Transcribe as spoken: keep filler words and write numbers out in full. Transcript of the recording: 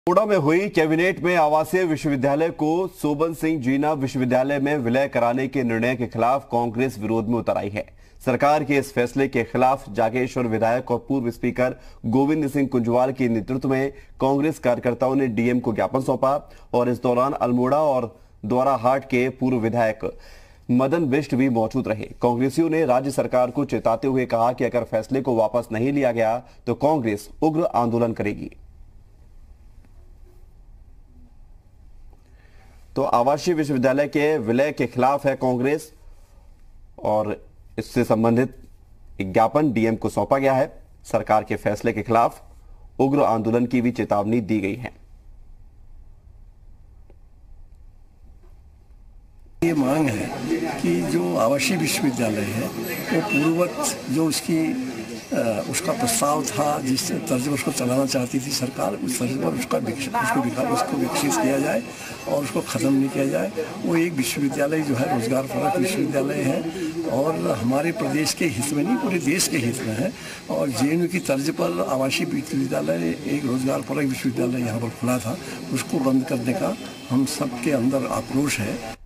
अल्मोड़ा में हुई कैबिनेट में आवासीय विश्वविद्यालय को सोबन सिंह जीना विश्वविद्यालय में विलय कराने के निर्णय के खिलाफ कांग्रेस विरोध में उतर आई है। सरकार के इस फैसले के खिलाफ जागेश्वर विधायक और पूर्व स्पीकर गोविंद सिंह कुंजवाल के नेतृत्व में कांग्रेस कार्यकर्ताओं ने डीएम को ज्ञापन सौंपा और इस दौरान अल्मोड़ा और द्वाराहाट के पूर्व विधायक मदन बिष्ट भी मौजूद रहे। कांग्रेसियों ने राज्य सरकार को चेताते हुए कहा कि अगर फैसले को वापस नहीं लिया गया तो कांग्रेस उग्र आंदोलन करेगी। तो आवासीय विश्वविद्यालय के विलय के खिलाफ है कांग्रेस और इससे संबंधित एक ज्ञापन डीएम को सौंपा गया है। सरकार के फैसले के खिलाफ उग्र आंदोलन की भी चेतावनी दी गई है। ये मांग है कि जो आवासीय विश्वविद्यालय है वो पूर्ववत जो उसकी आ, उसका प्रस्ताव था, जिस तर्ज पर उसको चलाना चाहती थी सरकार, उस तर्ज पर उसका उसको विकास उसको विकसित किया जाए और उसको ख़त्म नहीं किया जाए। वो एक विश्वविद्यालय जो है रोजगार परक विश्वविद्यालय है और हमारे प्रदेश के हित में नहीं, पूरे देश के हित में है। और जेएनयू की तर्ज पर आवासीय विश्वविद्यालय एक रोजगार परक विश्वविद्यालय यहाँ पर खुला था, उसको बंद करने का हम सबके अंदर आक्रोश है।